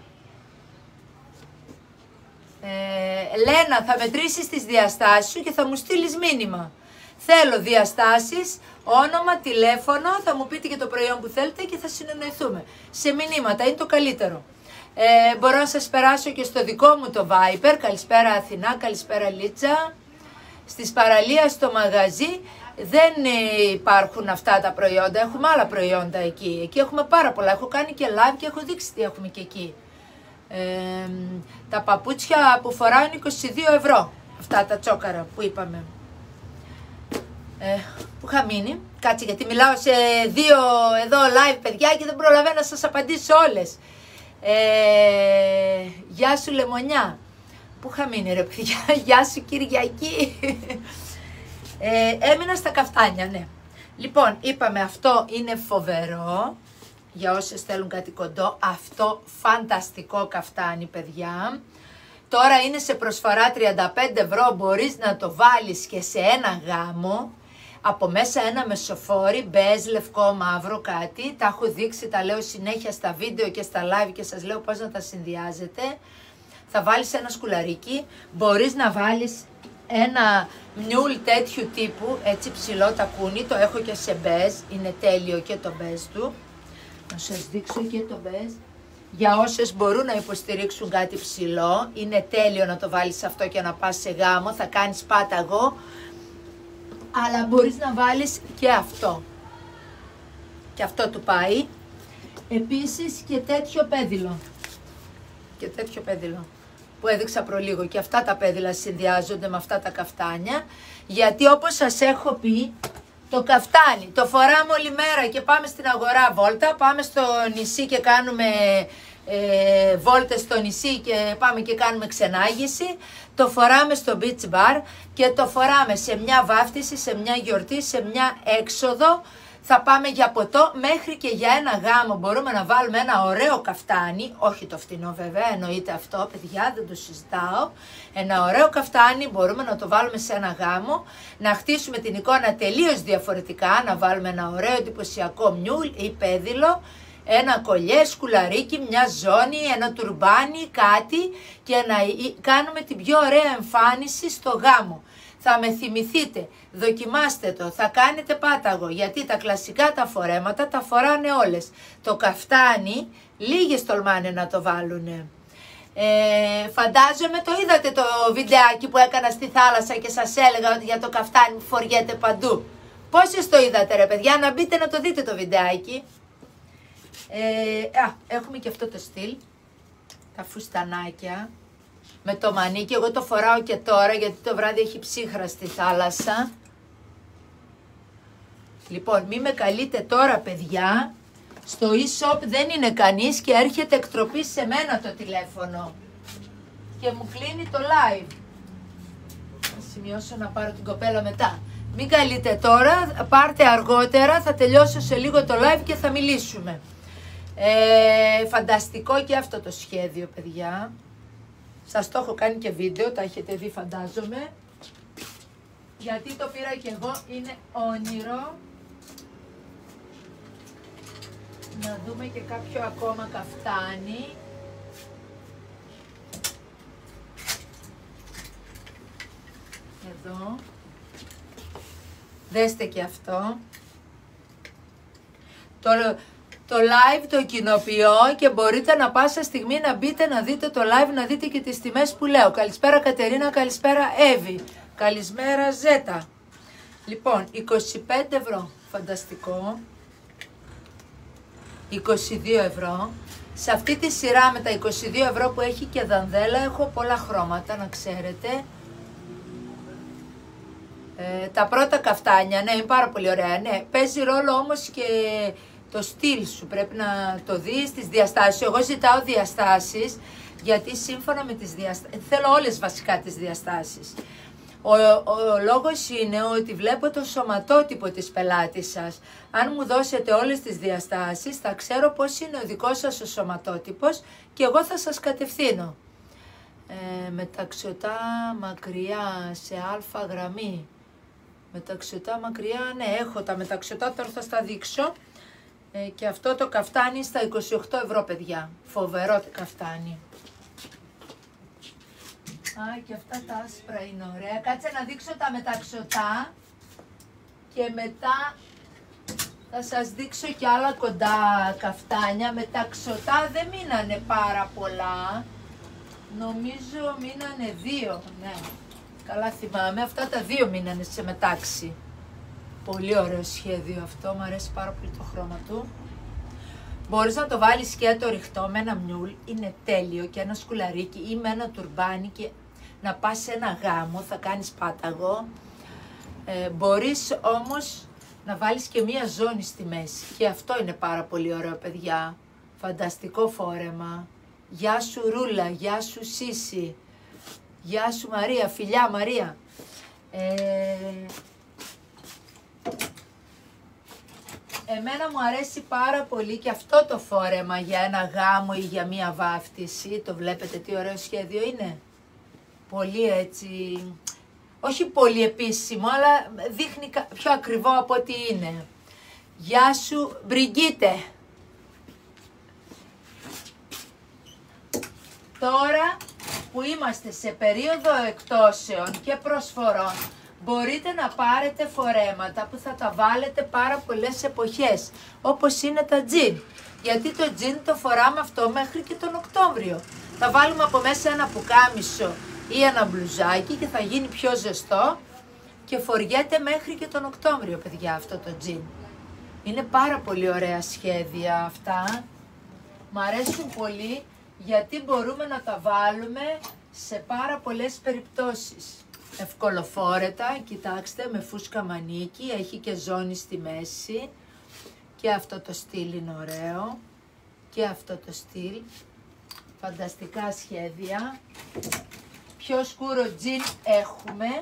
Speaker 1: Ε, Λένα, θα μετρήσεις τις διαστάσεις σου και θα μου στείλεις μήνυμα. Θέλω διαστάσεις, όνομα, τηλέφωνο, θα μου πείτε και το προϊόν που θέλετε και θα συνεννοηθούμε. Σε μηνύματα, είναι το καλύτερο. Ε, μπορώ να σας περάσω και στο δικό μου το Viber. Καλησπέρα Αθηνά, καλησπέρα Λίτσα. Στις παραλίες στο μαγαζί δεν υπάρχουν αυτά τα προϊόντα, έχουμε άλλα προϊόντα εκεί. Εκεί έχουμε πάρα πολλά, έχω κάνει και live και έχω δείξει τι έχουμε και εκεί. Ε, τα παπούτσια που φοράω είναι είκοσι δύο ευρώ, αυτά τα τσόκαρα που είπαμε. Ε, που είχα μείνει, κάτσε γιατί μιλάω σε δύο εδώ live παιδιά και δεν προλαβαίνω να σας απαντήσω όλες. Ε, γεια σου Λεμονιά. Πού είχα μείνει ρε παιδιά, γεια σου Κυριακή. Ε, έμεινα στα καφτάνια, ναι. Λοιπόν, είπαμε αυτό είναι φοβερό. Για όσες θέλουν κάτι κοντό, αυτό φανταστικό καφτάνι παιδιά. Τώρα είναι σε προσφορά τριάντα πέντε ευρώ, μπορείς να το βάλεις και σε ένα γάμο. Από μέσα ένα μεσοφόρι, μπέζ, λευκό, μαύρο κάτι. Τα έχω δείξει, τα λέω συνέχεια στα βίντεο και στα live και σας λέω πώς να τα συνδυάζετε. Θα βάλεις ένα σκουλαρίκι, μπορείς να βάλεις ένα μνιούλ τέτοιου τύπου, έτσι ψηλό τακούνι, το έχω και σε μπέζ, είναι τέλειο και το μπέζ του. Να σας δείξω και το μπέζ. Για όσες μπορούν να υποστηρίξουν κάτι ψηλό, είναι τέλειο να το βάλεις αυτό και να πας σε γάμο, θα κάνεις πάταγο. Αλλά μπορείς να βάλεις και αυτό. Και αυτό του πάει. Επίσης και τέτοιο πέδιλο. Και τέτοιο πέδιλο που έδειξα προλίγο. Και αυτά τα πέδιλα συνδυάζονται με αυτά τα καφτάνια. Γιατί όπως σας έχω πει, το καφτάνι το φοράμε όλη μέρα και πάμε στην αγορά βόλτα. Πάμε στο νησί και κάνουμε ε, βόλτες στο νησί και πάμε και κάνουμε ξενάγηση. Το φοράμε στο beach bar και το φοράμε σε μια βάφτιση, σε μια γιορτή, σε μια έξοδο. Θα πάμε για ποτό, μέχρι και για ένα γάμο μπορούμε να βάλουμε ένα ωραίο καφτάνι, όχι το φτηνό βέβαια, εννοείται αυτό παιδιά, δεν το συζητάω. Ένα ωραίο καφτάνι μπορούμε να το βάλουμε σε ένα γάμο, να χτίσουμε την εικόνα τελείως διαφορετικά, να βάλουμε ένα ωραίο εντυπωσιακό μιούλ ή πέδιλο ένα κολλιέ, σκουλαρίκι, μια ζώνη, ένα τουρμπάνι, κάτι και να κάνουμε την πιο ωραία εμφάνιση στο γάμο. Θα με θυμηθείτε, δοκιμάστε το, θα κάνετε πάταγο, γιατί τα κλασικά τα φορέματα τα φοράνε όλες. Το καφτάνι, λίγες τολμάνε να το βάλουνε. Ε, φαντάζομαι το είδατε το βιντεάκι που έκανα στη θάλασσα και σας έλεγα ότι για το καφτάνι που φοριέται παντού. Πόσες το είδατε ρε παιδιά, να μπείτε να το δείτε το βιντεάκι. Ε, α, έχουμε και αυτό το στυλ, τα φουστανάκια. Με το μανίκι, εγώ το φοράω και τώρα γιατί το βράδυ έχει ψύχρα στη θάλασσα. Λοιπόν, μη με καλείτε τώρα παιδιά, στο e-shop δεν είναι κανείς και έρχεται εκτροπή σε μένα το τηλέφωνο. Και μου κλείνει το live. Θα σημειώσω να πάρω την κοπέλα μετά. Μην καλείτε τώρα, πάρτε αργότερα, θα τελειώσω σε λίγο το live και θα μιλήσουμε. Ε, φανταστικό και αυτό το σχέδιο παιδιά. Σας το έχω κάνει και βίντεο, τα έχετε δει φαντάζομαι. Γιατί το πήρα και εγώ, είναι όνειρο. Να δούμε και κάποιο ακόμα καφτάνι. Εδώ. Δέστε και αυτό. Το... Το live το κοινοποιώ και μπορείτε να πάσα στιγμή να μπείτε να δείτε το live, να δείτε και τις τιμές που λέω. Καλησπέρα Κατερίνα, καλησπέρα Εύη, καλησπέρα Ζέτα. Λοιπόν, είκοσι πέντε ευρώ, φανταστικό, είκοσι δύο ευρώ. Σε αυτή τη σειρά με τα είκοσι δύο ευρώ που έχει και δανδέλα έχω πολλά χρώματα, να ξέρετε. Ε, τα πρώτα καφτάνια, ναι, είναι πάρα πολύ ωραία, ναι. Παίζει ρόλο όμως και το στυλ σου, πρέπει να το δεις, τις διαστάσεις. Εγώ ζητάω διαστάσεις, γιατί σύμφωνα με τις διαστάσεις, θέλω όλες βασικά τις διαστάσεις. Ο, ο λόγος είναι ότι βλέπω το σωματότυπο της πελάτης σας. Αν μου δώσετε όλες τις διαστάσεις, θα ξέρω πώς είναι ο δικός σας ο σωματότυπος και εγώ θα σας κατευθύνω. Ε, μεταξωτά μακριά σε αλφα γραμμή. Μεταξωτά μακριά, ναι, έχω τα μεταξωτά, τώρα θα στα δείξω. Ε, και αυτό το καφτάνι στα είκοσι οκτώ ευρώ παιδιά. Φοβερό το καφτάνι. Α, και αυτά τα άσπρα είναι ωραία. Κάτσε να δείξω τα μεταξωτά και μετά θα σας δείξω και άλλα κοντά καφτάνια. Μεταξωτά δεν μείνανε πάρα πολλά. Νομίζω μείνανε δύο, ναι. Καλά θυμάμαι, αυτά τα δύο μείνανε σε μετάξι. Πολύ ωραίο σχέδιο αυτό, μου αρέσει πάρα πολύ το χρώμα του. Μπορείς να το βάλεις και το ρηχτό με ένα μιούλ, είναι τέλειο, και ένα σκουλαρίκι ή με ένα τουρμπάνι και να πας σε ένα γάμο, θα κάνεις πάταγο. Ε, μπορείς όμως να βάλεις και μία ζώνη στη μέση και αυτό είναι πάρα πολύ ωραίο παιδιά. Φανταστικό φόρεμα. Γεια σου Ρούλα, γεια σου Σίση, γεια σου Μαρία, φιλιά Μαρία. Ε, Εμένα μου αρέσει πάρα πολύ και αυτό το φόρεμα για ένα γάμο ή για μία βάφτιση. Το βλέπετε τι ωραίο σχέδιο είναι. Πολύ έτσι, όχι πολύ επίσημο, αλλά δείχνει πιο ακριβό από ό,τι είναι. Γεια σου Μπριγκίτε. Τώρα που είμαστε σε περίοδο εκτόσεων και προσφορών, μπορείτε να πάρετε φορέματα που θα τα βάλετε πάρα πολλές εποχές, όπως είναι τα τζιν. Γιατί το τζιν το φοράμε αυτό μέχρι και τον Οκτώβριο. Θα βάλουμε από μέσα ένα πουκάμισο ή ένα μπλουζάκι και θα γίνει πιο ζεστό και φοριέται μέχρι και τον Οκτώβριο, παιδιά, αυτό το τζιν. Είναι πάρα πολύ ωραία σχέδια αυτά. Μ' αρέσουν πολύ γιατί μπορούμε να τα βάλουμε σε πάρα πολλές περιπτώσεις. Ευκολοφόρετα, κοιτάξτε, με φούσκα μανίκι, έχει και ζώνη στη μέση και αυτό το στυλ είναι ωραίο και αυτό το στυλ, φανταστικά σχέδια. Πιο σκούρο τζιν έχουμε,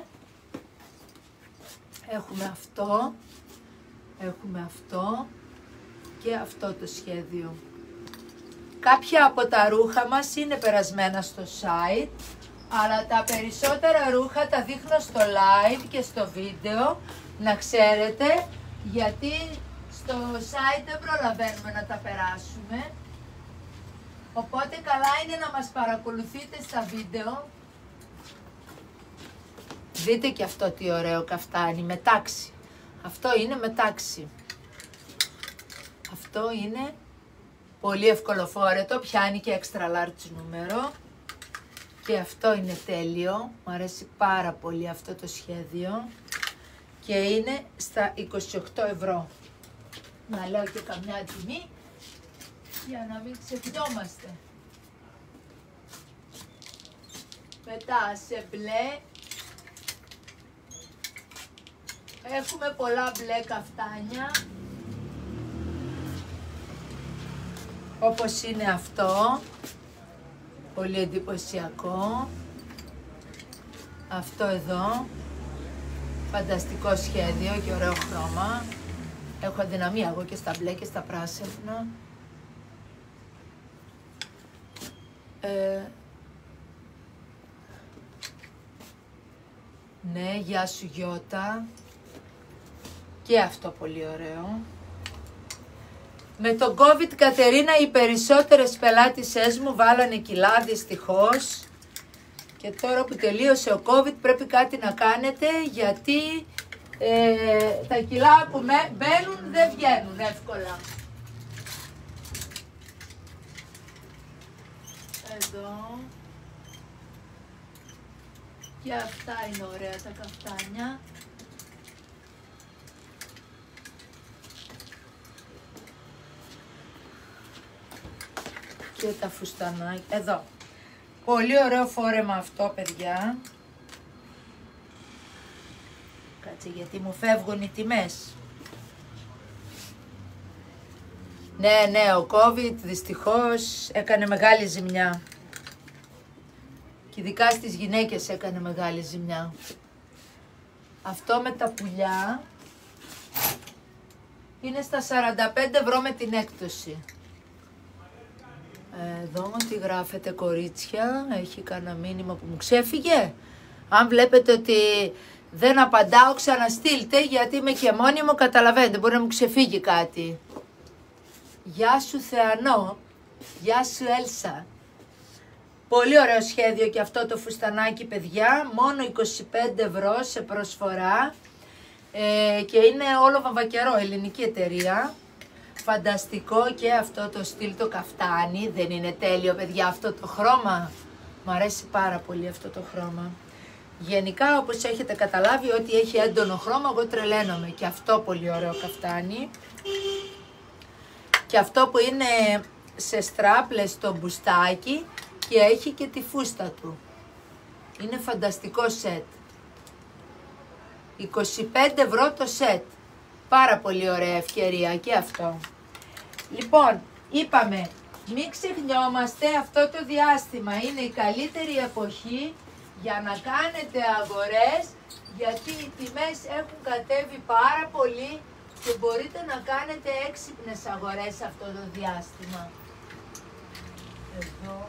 Speaker 1: έχουμε αυτό, έχουμε αυτό και αυτό το σχέδιο. Κάποια από τα ρούχα μας είναι περασμένα στο site, αλλά τα περισσότερα ρούχα τα δείχνω στο live και στο βίντεο, να ξέρετε, γιατί στο site δεν προλαβαίνουμε να τα περάσουμε. Οπότε καλά είναι να μας παρακολουθείτε στα βίντεο. Δείτε και αυτό τι ωραίο καφτάνι, με τάξη. Αυτό είναι με τάξη. Αυτό είναι πολύ ευκολοφόρετο, πιάνει και extra large νούμερο. Και αυτό είναι τέλειο, μου αρέσει πάρα πολύ αυτό το σχέδιο. Και είναι στα είκοσι οκτώ ευρώ. Να λέω και καμιά τιμή, για να μην ξεχνιόμαστε. Μετά σε μπλε. Έχουμε πολλά μπλε καφτάνια. Όπως είναι αυτό. Πολύ εντυπωσιακό. Αυτό εδώ. Φανταστικό σχέδιο και ωραίο χρώμα. Έχω αδυναμία εγώ και στα μπλε και στα πράσινα. Ε, ναι, γεια σου Γιώτα. Και αυτό πολύ ωραίο. Με τον COVID, Κατερίνα, οι περισσότερες πελάτησές μου βάλανε κιλά, δυστυχώς. Και τώρα που τελείωσε ο COVID πρέπει κάτι να κάνετε, γιατί ε, τα κιλά που με, μπαίνουν δεν βγαίνουν εύκολα. Εδώ. Και αυτά είναι ωραία τα καφτάνια. Και τα φουστανάκια. Εδώ. Πολύ ωραίο φόρεμα αυτό, παιδιά. Κάτσε γιατί μου φεύγουν οι τιμές. Ναι, ναι, ο COVID δυστυχώς έκανε μεγάλη ζημιά. Και ειδικά στις γυναίκες έκανε μεγάλη ζημιά. Αυτό με τα πουλιά είναι στα σαράντα πέντε ευρώ με την έκπτωση. Εδώ τι γράφετε, κορίτσια, έχει κανένα μήνυμα που μου ξέφυγε. Αν βλέπετε ότι δεν απαντάω, ξαναστείλτε, γιατί είμαι και μόνιμο, καταλαβαίνετε, μπορεί να μου ξεφύγει κάτι. Γεια σου Θεανό, γεια σου Έλσα. Πολύ ωραίο σχέδιο και αυτό το φουστανάκι, παιδιά, μόνο είκοσι πέντε ευρώ σε προσφορά ε, και είναι όλο βαμβακερό, ελληνική εταιρεία. Φανταστικό και αυτό το στυλ το καφτάνι, δεν είναι τέλειο παιδιά αυτό το χρώμα. Μου αρέσει πάρα πολύ αυτό το χρώμα. Γενικά όπως έχετε καταλάβει ότι έχει έντονο χρώμα εγώ τρελαίνομαι. Και αυτό πολύ ωραίο καφτάνι. Και αυτό που είναι σε στράπλες στο μπουστάκι και έχει και τη φούστα του. Είναι φανταστικό σετ. είκοσι πέντε ευρώ το σετ. Πάρα πολύ ωραία ευκαιρία και αυτό. Λοιπόν, είπαμε, μην ξεχνιόμαστε, αυτό το διάστημα είναι η καλύτερη εποχή για να κάνετε αγορές, γιατί οι τιμές έχουν κατέβει πάρα πολύ και μπορείτε να κάνετε έξυπνες αγορές αυτό το διάστημα. Εδώ.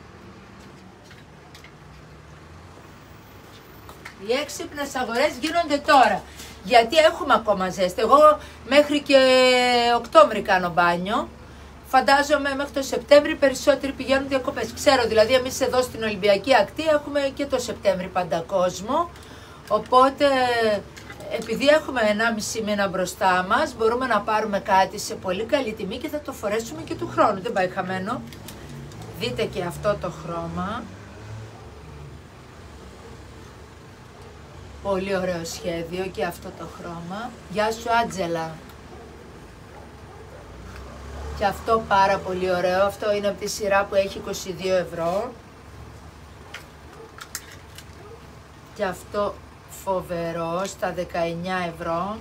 Speaker 1: Οι έξυπνες αγορές γίνονται τώρα. Γιατί έχουμε ακόμα ζέστη. Εγώ μέχρι και Οκτώβρη κάνω μπάνιο. Φαντάζομαι μέχρι το Σεπτέμβρη περισσότεροι πηγαίνουν διακοπές. Ξέρω δηλαδή εμείς εδώ στην Ολυμπιακή Ακτή έχουμε και το Σεπτέμβρη πάντα κόσμο. Οπότε επειδή έχουμε ενάμιση μήνα μπροστά μας μπορούμε να πάρουμε κάτι σε πολύ καλή τιμή και θα το φορέσουμε και του χρόνου. Δεν πάει χαμένο. Δείτε και αυτό το χρώμα. Πολύ ωραίο σχέδιο και αυτό το χρώμα. Γεια σου Άντζελα. Και αυτό πάρα πολύ ωραίο. Αυτό είναι από τη σειρά που έχει είκοσι δύο ευρώ. Και αυτό φοβερό στα δεκαεννιά ευρώ.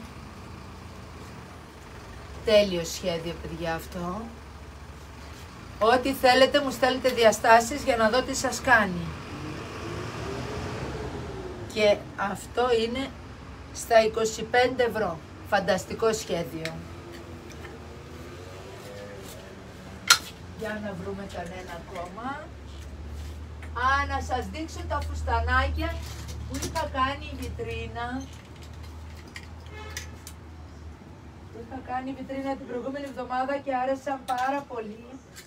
Speaker 1: Τέλειο σχέδιο παιδιά αυτό. Ό,τι θέλετε μου στέλνετε διαστάσεις για να δω τι σας κάνει. Και αυτό είναι στα είκοσι πέντε ευρώ. Φανταστικό σχέδιο. Για να βρούμε κανένα ακόμα. Α, να σας δείξω τα φουστανάκια που είχα κάνει η βιτρίνα. Είχα κάνει βιτρίνα την προηγούμενη εβδομάδα και άρεσαν πάρα πολύ.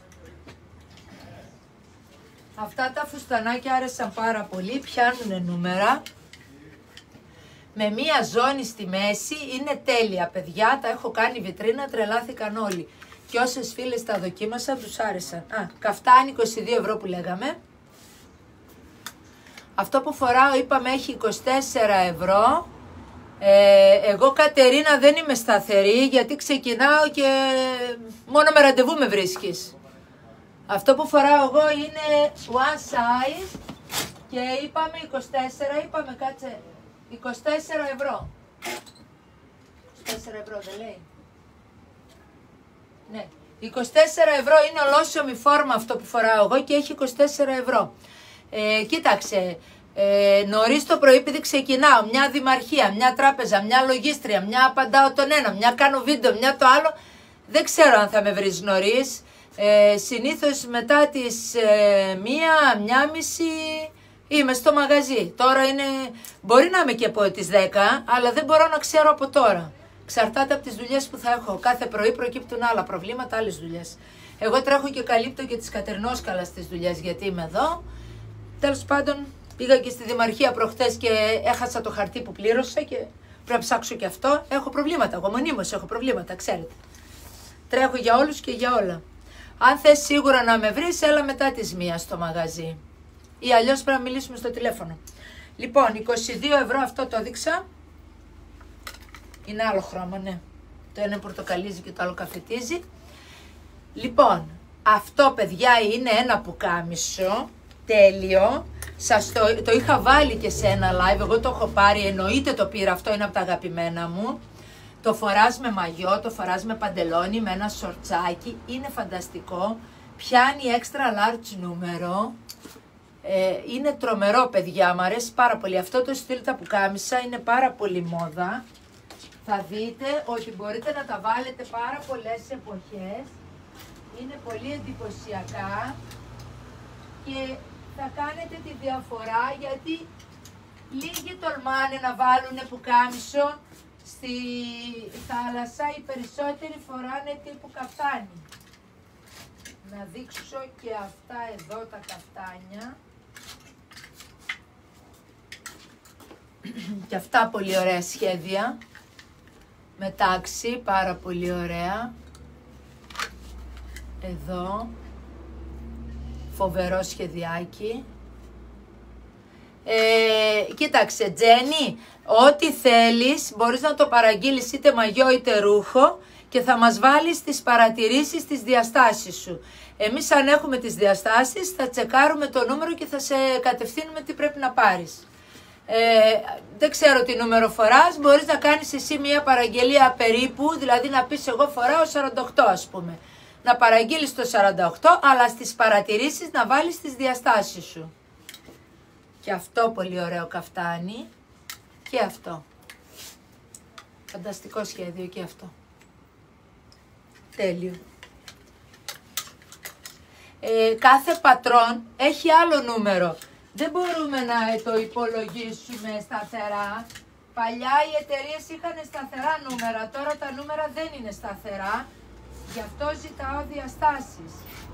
Speaker 1: Αυτά τα φουστανάκια άρεσαν πάρα πολύ, πιάνουν νούμερα. Με μία ζώνη στη μέση, είναι τέλεια παιδιά, τα έχω κάνει βιτρίνα, τρελάθηκαν όλοι. Και όσες φίλες τα δοκίμασαν, τους άρεσαν. Α, καφτάνι είκοσι δύο ευρώ που λέγαμε. Αυτό που φοράω είπαμε έχει είκοσι τέσσερα ευρώ. Ε, εγώ Κατερίνα δεν είμαι σταθερή γιατί ξεκινάω και μόνο με ραντεβού με βρίσκεις. Αυτό που φοράω εγώ είναι one size και είπαμε είκοσι τέσσερα, είπαμε κάτσε, είκοσι τέσσερα ευρώ. είκοσι τέσσερα ευρώ δεν λέει. Ναι, είκοσι τέσσερα ευρώ είναι ολόσωμη φόρμα αυτό που φοράω εγώ και έχει είκοσι τέσσερα ευρώ. Ε, κοίταξε, ε, νωρίς το πρωί επειδή ξεκινάω, μια δημαρχία, μια τράπεζα, μια λογίστρια, μια απαντάω τον ένα, μια κάνω βίντεο, μια το άλλο, δεν ξέρω αν θα με βρεις νωρίς. Ε, συνήθως μετά τις ε, μία, μία μισή είμαι στο μαγαζί. Τώρα είναι, μπορεί να είμαι και από τις δέκα, αλλά δεν μπορώ να ξέρω από τώρα. Εξαρτάται από τις δουλειές που θα έχω. Κάθε πρωί προκύπτουν άλλα προβλήματα, άλλες δουλειές. Εγώ τρέχω και καλύπτω και τις Κατερινόσκαλα στις δουλειές γιατί είμαι εδώ. Τέλος πάντων, πήγα και στη Δημαρχία προχτές και έχασα το χαρτί που πλήρωσα και πρέπει να ψάξω και αυτό. Έχω προβλήματα, εγώ μονίμως έχω προβλήματα, ξέρετε. Τρέχω για όλους και για όλα. Αν θες σίγουρα να με βρεις, έλα μετά τις μία στο μαγαζί. Ή αλλιώς πρέπει να μιλήσουμε στο τηλέφωνο. Λοιπόν, είκοσι δύο ευρώ αυτό το έδειξα. Είναι άλλο χρώμα, ναι. Το ένα πορτοκαλίζει και το άλλο καφετίζει. Λοιπόν, αυτό παιδιά είναι ένα πουκάμισο. Τέλειο. Σας το, το είχα βάλει και σε ένα live. Εγώ το έχω πάρει, εννοείται το πήρα. Αυτό είναι από τα αγαπημένα μου. Το φοράς με μαγιό, το φοράς με παντελόνι, με ένα σορτσάκι. Είναι φανταστικό. Πιάνει extra large νούμερο. Ε, είναι τρομερό παιδιά, μου αρέσει πάρα πολύ. Αυτό το στυλ τα πουκάμισα είναι πάρα πολύ μόδα. Θα δείτε ότι μπορείτε να τα βάλετε πάρα πολλές εποχές. Είναι πολύ εντυπωσιακά. Και θα κάνετε τη διαφορά γιατί λίγοι τολμάνε να βάλουν πουκάμισο στη θάλασσα, οι περισσότεροι φοράνε τύπου καφτάνι. Να δείξω και αυτά εδώ τα καφτάνια. Και αυτά πολύ ωραία σχέδια. Με τάξη, πάρα πολύ ωραία. Εδώ. Φοβερό σχεδιάκι. Ε, κοίταξε Τζένι, ό,τι θέλεις μπορείς να το παραγγείλεις είτε μαγιό είτε ρούχο και θα μας βάλεις τις παρατηρήσεις τις διαστάσεις σου. Εμείς αν έχουμε τις διαστάσεις θα τσεκάρουμε το νούμερο και θα σε κατευθύνουμε τι πρέπει να πάρεις. Ε, δεν ξέρω τι νούμερο φοράς, μπορείς να κάνεις εσύ μια παραγγελία περίπου, δηλαδή να πεις εγώ φοράω σαράντα οκτώ ας πούμε. Να παραγγείλεις το σαράντα οκτώ, αλλά στις παρατηρήσεις να βάλεις τις διαστάσεις σου. Και αυτό πολύ ωραίο καφτάνι. Και αυτό. Φανταστικό σχέδιο και αυτό. Τέλειο. Ε, κάθε πατρόν έχει άλλο νούμερο. Δεν μπορούμε να το υπολογίσουμε σταθερά. Παλιά οι εταιρείες είχαν σταθερά νούμερα, τώρα τα νούμερα δεν είναι σταθερά. Γι' αυτό ζητάω διαστάσεις.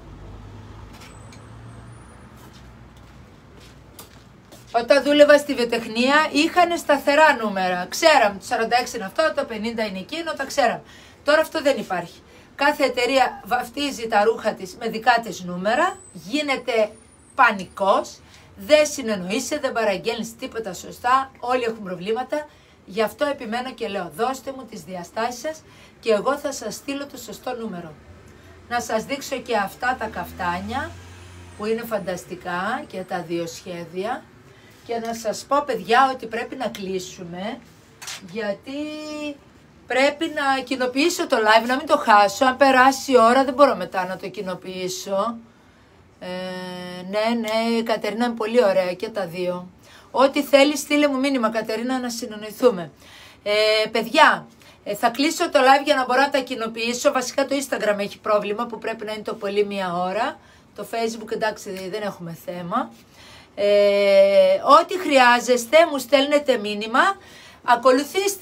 Speaker 1: Όταν δούλευα στη βιοτεχνία είχαν σταθερά νούμερα. Ξέραμε, το σαράντα έξι είναι αυτό, το πενήντα είναι εκείνο, τα ξέραμε. Τώρα αυτό δεν υπάρχει. Κάθε εταιρεία βαφτίζει τα ρούχα της με δικά της νούμερα, γίνεται πανικός, δεν συνεννοείσαι, δεν παραγγέλνεις τίποτα σωστά, όλοι έχουν προβλήματα. Γι' αυτό επιμένω και λέω, δώστε μου τις διαστάσεις σας και εγώ θα σας στείλω το σωστό νούμερο. Να σας δείξω και αυτά τα καφτάνια που είναι φανταστικά και τα δύο σχέδια. Και να σας πω παιδιά ότι πρέπει να κλείσουμε γιατί πρέπει να κοινοποιήσω το live, να μην το χάσω. Αν περάσει η ώρα δεν μπορώ μετά να το κοινοποιήσω. Ε, ναι, ναι, Κατερίνα είναι πολύ ωραία και τα δύο. Ό,τι θέλει στείλε μου μήνυμα Κατερίνα να συνονιθούμε. Ε, παιδιά, ε, θα κλείσω το live για να μπορώ να τα κοινοποιήσω. Βασικά το Instagram έχει πρόβλημα που πρέπει να είναι το πολύ μία ώρα. Το Facebook εντάξει δεν έχουμε θέμα. Ε, ό,τι χρειάζεστε μου στέλνετε μήνυμα. Ακολουθήστε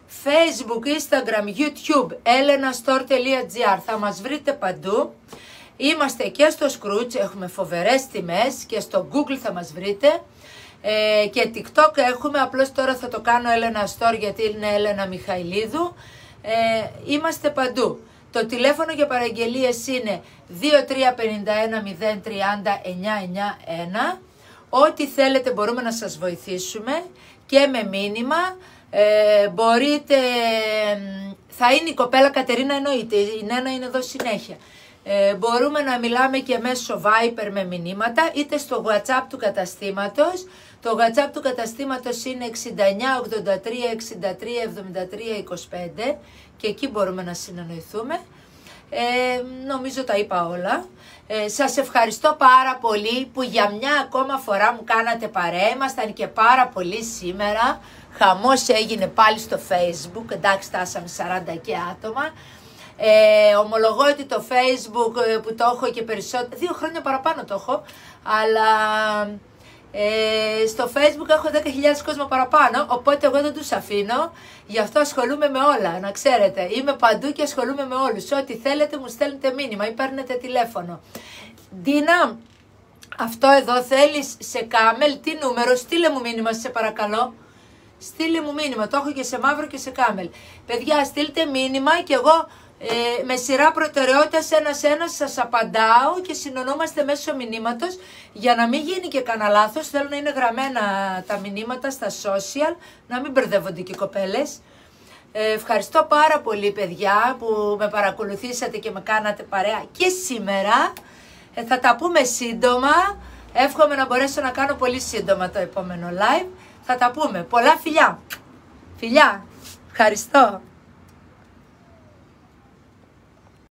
Speaker 1: Facebook, Instagram, YouTube, ellenastore τελεία gr. Θα μας βρείτε παντού. Είμαστε και στο Scrooge, έχουμε φοβερές τιμές, και στο Google θα μας βρείτε. Ε, και TikTok έχουμε, απλώς τώρα θα το κάνω Elena Store γιατί είναι Έλενα Μιχαηλίδου. Ε, είμαστε παντού. Το τηλέφωνο για παραγγελίες είναι δύο τρία πέντε ένα μηδέν τρία μηδέν εννιά εννιά ένα. Ό,τι θέλετε μπορούμε να σας βοηθήσουμε και με μήνυμα. Ε, μπορείτε, θα είναι η κοπέλα Κατερίνα εννοείται, η Νένα είναι εδώ συνέχεια. Ε, μπορούμε να μιλάμε και μέσω Viber με μηνύματα, είτε στο WhatsApp του καταστήματος. Το WhatsApp του καταστήματος είναι εξήντα εννιά ογδόντα τρία εξήντα τρία εβδομήντα τρία είκοσι πέντε και εκεί μπορούμε να συνεννοηθούμε. Ε, νομίζω τα είπα όλα. Ε, σας ευχαριστώ πάρα πολύ που για μια ακόμα φορά μου κάνατε παρέα. Ήμασταν και πάρα πολύ σήμερα. Χαμός έγινε πάλι στο Facebook. Εντάξει, φτάσαμε σαράντα και άτομα. Ε, ομολογώ ότι το Facebook που το έχω και περισσότερο, δύο χρόνια παραπάνω το έχω, αλλά ε, στο Facebook έχω δέκα χιλιάδες κόσμο παραπάνω, οπότε εγώ δεν τους αφήνω, γι' αυτό ασχολούμαι με όλα, να ξέρετε. Είμαι παντού και ασχολούμαι με όλους. Ό,τι θέλετε μου στέλνετε μήνυμα ή παίρνετε τηλέφωνο. Ντίνα, αυτό εδώ θέλεις σε κάμελ, τι νούμερο, στείλε μου μήνυμα σε παρακαλώ. Στείλε μου μήνυμα, το έχω και σε μαύρο και σε κάμελ. Παιδιά, στείλτε μήνυμα και εγώ ε, με σειρά προτεραιότητας ένας-ένας σας απαντάω και συνονόμαστε μέσω μηνύματος για να μην γίνει και κανένα λάθος. Θέλω να είναι γραμμένα τα μηνύματα στα social, να μην μπερδεύονται και οι κοπέλες. Ε, ευχαριστώ πάρα πολύ παιδιά που με παρακολουθήσατε και με κάνατε παρέα και σήμερα. Ε, θα τα πούμε σύντομα. Εύχομαι να μπορέσω να κάνω πολύ σύντομα το επόμενο live. Θα τα πούμε. Πολλά φιλιά. Φιλιά. Ευχαριστώ.